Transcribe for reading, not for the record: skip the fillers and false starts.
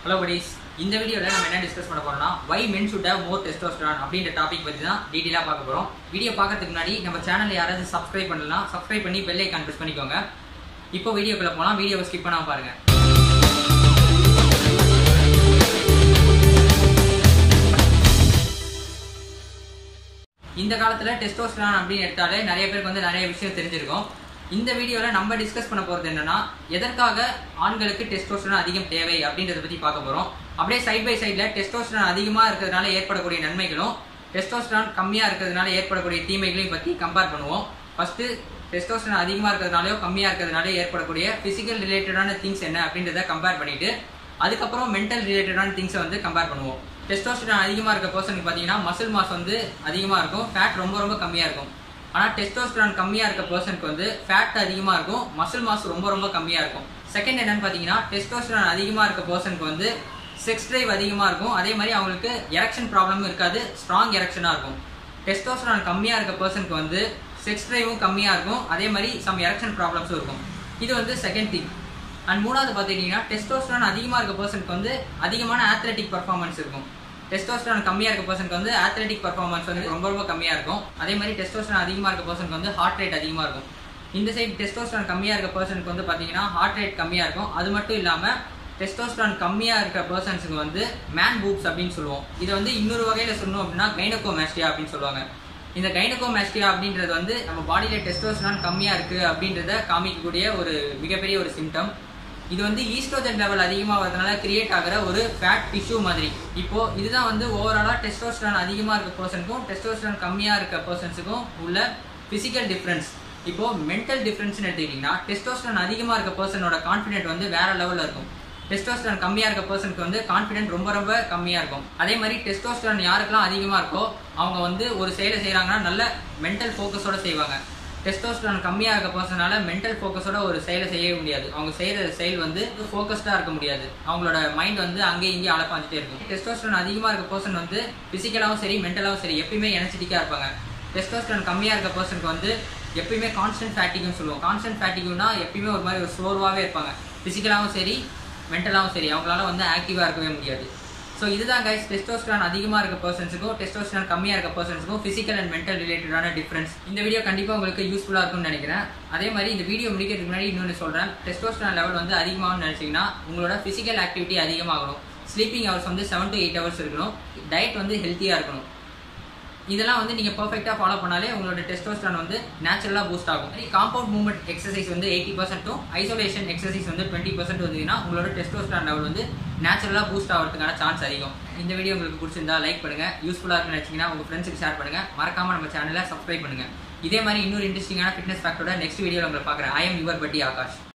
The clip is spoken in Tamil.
Hello buddies. இந்த வீடியோல நம்ம என்ன டிஸ்கஸ் பண்ண போறோம்னா why men should have more testosterone அப்படிங்கற டாபிக் பத்தி தான் டீடைலா பார்க்க போறோம். வீடியோ பார்க்கிறதுக்கு முன்னாடி நம்ம சேனலை யாராவது சப்ஸ்கிரைப் பண்ணலனா சப்ஸ்கிரைப் பண்ணி பெல் ஐகான் பிரஸ் பண்ணிக்கோங்க. இப்போ வீடியோக்குள்ள போலாம். வீடியோவை ஸ்கிப் பண்ணாம பாருங்க. இந்த காலத்துல டெஸ்டோஸ்டெரான் அப்படி எடுத்தாலே நிறைய பேருக்கு வந்து நிறைய விஷயம் தெரிஞ்சிருக்கும். இந்த வீடியோல நம்ம டிஸ்கஸ் பண்ண போறது என்னன்னா எதற்காக ஆண்களுக்கு டெஸ்டோஸ்டெரான் அதிகம் தேவை அப்படின்றத பத்தி பார்க்க போறோம். அப்படியே சைடு பை சைடுல டெஸ்டோஸ்டெரான் அதிகமா இருக்கிறதுனால ஏற்படக்கூடிய நன்மைகளும் டெஸ்டோஸ்டெரான் கம்மியா இருக்கிறதுனால ஏற்படக்கூடிய தீமைகளையும் பத்தி கம்பேர் பண்ணுவோம். ஃபர்ஸ்ட் டெஸ்டோஸ்டெரான் அதிகமா இருக்கிறதுனாலயோ கம்மியா இருக்கிறதுனால ஏற்படக்கூடிய பிசிக்கல் ரிலேட்டடான திங்ஸ் என்ன அப்படின்றத கம்பேர் பண்ணிட்டு அதுக்கப்புறம் மென்டல் ரிலேட்டடான திங்ஸை வந்து கம்பேர் பண்ணுவோம். டெஸ்டோஸ்டெரான் அதிகமா இருக்க பர்சனுக்கு பாத்தீங்கன்னா மசில் மாஸ் வந்து அதிகமா இருக்கும், ஃபேட் ரொம்ப ரொம்ப கம்மியா இருக்கும். ஆனா டெஸ்டோஸ்டெரான் கம்மியா இருக்க பர்சனுக்கு வந்து ஃபேட் அதிகமா இருக்கும், மசில் மாஸ் ரொம்ப ரொம்ப கம்மியா இருக்கும். செகண்ட் என்னன்னு பாத்தீங்கன்னா டெஸ்டோஸ்டெரான் அதிகமா இருக்க பர்சனுக்கு வந்து செக்ஸ் டிரைவ் அதிகமா இருக்கும், அதே மாதிரி அவங்களுக்கு எரெக்ஷன் ப்ராப்ளமும் இருக்காது, ஸ்ட்ராங் எரெக்ஷனா இருக்கும். டெஸ்டோஸ்டெரான் கம்மியா இருக்க பர்சனுக்கு வந்து செக்ஸ் டிரைவும் கம்மியா இருக்கும், அதே மாதிரி சம் எரெக்ஷன் ப்ராப்ளம்ஸும் இருக்கும். இது வந்து செகண்ட் திங். அண்ட் மூணாவது பாத்தீங்கன்னா டெஸ்டோஸ்டெரான் அதிகமா இருக்க பர்சனுக்கு வந்து அதிகமான ஆத்லெட்டிக் பர்ஃபார்மன்ஸ் இருக்கும். டெஸ்டோஸ்டெரான் கம்மியா இருக்க பர்சனுக்கு வந்து ஆத்லெட்டிக் பர்ஃபார்மன்ஸ் வந்து ரொம்ப ரொம்ப கம்மியா இருக்கும். அதே மாதிரி டெஸ்டோஸ்டெரான் அதிகமா இருக்க பர்சனுக்கு வந்து ஹார்ட் ரேட் அதிகமா இருக்கும். இந்த சைடு டெஸ்டோஸ்டெரான் கம்மியா இருக்க பர்சனுக்கு வந்து பாத்தீங்கன்னா ஹார்ட் ரேட் கம்மியா இருக்கும். அது மட்டும் இல்லாம டெஸ்டோஸ்டெரான் கம்மியா இருக்க பர்சன்ஸுக்கு வந்து மேன் பூப்ஸ் அப்படின்னு சொல்லுவோம். இதை வந்து இன்னொரு வகையில சொல்லணும் அப்படின்னா கைனகோமாஸ்டியா அப்படின்னு சொல்லுவாங்க. இந்த கைனகோமாஸ்டியா அப்படின்றது வந்து நம்ம பாடியில டெஸ்டோஸ்டெரான் கம்மியா இருக்கு அப்படின்றத காமிக்கக்கூடிய ஒரு மிகப்பெரிய ஒரு சிம்டம். இது வந்து ஈஸ்ட்ரோஜன் லெவல் அதிகமாக வரதுனால கிரியேட் ஆகிற ஒரு ஃபேட் டிஷ்யூ மாதிரி. இப்போ இதுதான் வந்து ஓவராலா டெஸ்டோஸ்டெரான் அதிகமாக இருக்க பர்சனுக்கும் டெஸ்டோஸ்டெரான் கம்மியாக இருக்க பர்சன்ஸுக்கும் உள்ள பிசிக்கல் டிஃப்ரென்ஸ். இப்போ மென்டல் டிஃப்ரென்ஸ்னு எடுத்துக்கிட்டீங்கன்னா டெஸ்டோஸ்டெரான் அதிகமாக இருக்க பர்சனோட கான்ஃபிடென்ட் வந்து வேற லெவலில் இருக்கும். டெஸ்டோஸ்டெரான் கம்மியாக இருக்க பர்சனுக்கு வந்து கான்ஃபிடென்ட் ரொம்ப ரொம்ப கம்மியாக இருக்கும். அதே மாதிரி டெஸ்டோஸ்டெரான் யாருக்கெல்லாம் அதிகமாக இருக்கோ அவங்க வந்து ஒரு செயலை செய்கிறாங்கன்னா நல்ல மென்டல் ஃபோக்கஸோட செய்வாங்க. டெஸ்டோஸ்டெரான் கம்மியாக இருக்க பர்சனால மென்டல் ஃபோக்கஸோட ஒரு செயலை செய்யவே முடியாது. அவங்க செய்கிற செயல் வந்து ஃபோக்கஸ்டாக இருக்க முடியாது. அவங்களோட மைண்ட் வந்து அங்கேயும் இங்கேயும் அலப்பாஞ்சிட்டே இருக்கும். டெஸ்டோஸ்டெரான் அதிகமாக இருக்க பர்சன் வந்து பிசிக்கலாகவும் சரி மென்டலாகவும் சரி எப்பயுமே எனர்ஜெட்டிக்காக இருப்பாங்க. டெஸ்டோஸ்டெரான் கம்மியாக இருக்க பர்சனுக்கு வந்து எப்பயுமே கான்ஸ்டன்ட் ஃபேட்டிக்னு சொல்லுவோம். கான்ஸ்டன்ட் ஃபேட்டிக்னா எப்பயுமே ஒரு மாதிரி ஒரு சோர்வாகவே இருப்பாங்க. பிசிக்கலாகவும் சரி மென்டலாகவும் சரி அவங்களால வந்து ஆக்டிவாக இருக்கவே முடியாது. ஸோ இதுதான் கைஸ் டெஸ்டோஸ்டெரான் அதிகமாக இருக்க பர்சன்ஸுக்கும் டெஸ்டோஸ்டெரான் கம்மியாக இருக்க பர்சன்ஸுக்கும் ஃபிசிக்கல் அண்ட் மென்டல் ரிலேட்டடான டிஃப்ரென்ஸ். இந்த வீடியோ கண்டிப்பாக உங்களுக்கு யூஸ்ஃபுல்லாக இருக்கும்னு நினைக்கிறேன். அதே மாதிரி இந்த வீடியோ முடிக்கிறதுக்கு முன்னாடி இன்னொன்று சொல்கிறேன். டெஸ்டோஸ்டெரான் லெவல் வந்து அதிகமாகனு நினச்சிங்கன்னா உங்களோட ஃபிசிக்கல் ஆக்டிவிட்டி அதிகமாகணும். ஸ்லீப்பிங் ஹவர்ஸ் வந்து 7 to 8 hours இருக்கணும். டயட் வந்து ஹெல்த்தியாக இருக்கணும். இதெல்லாம் வந்து நீங்கள் பர்ஃபெக்டாக ஃபாலோ பண்ணாலே உங்களோட டெஸ்டோஸ்டெரான் வந்து நேச்சுரலாக பூஸ்ட் ஆகும். காம்பவுண்ட் மூவ்மெண்ட் எக்ஸசைஸ் வந்து 80% ஐசோலேஷன் எக்ஸசைஸ் வந்து 20% வந்தீங்கன்னா உங்களோட டெஸ்டோஸ்டெரான் லெவல் வந்து நேச்சுரலாக பூஸ்ட் ஆகிறதுக்கான சான்ஸ் அதிகம். இந்த வீடியோ உங்களுக்கு பிடிச்சிருந்தா லைக் பண்ணுங்கள், யூஸ்ஃபுல்லாக இருக்குன்னு நினச்சிங்கன்னா உங்கள் ஃப்ரெண்ட்ஸுக்கு ஷேர் பண்ணுங்கள், மறக்காமல் நம்ம சேனலை சப்ஸ்கிரைப் பண்ணுங்கள். இதே மாதிரி இன்னொரு இன்ட்ரெஸ்டிங்கான ஃபிட்னஸ் ஃபேக்டரோட நெக்ஸ்ட் வீடியோவில் உங்களை பார்க்குறேன். ஐ எம் யுவர் பட்டி ஆகாஷ்.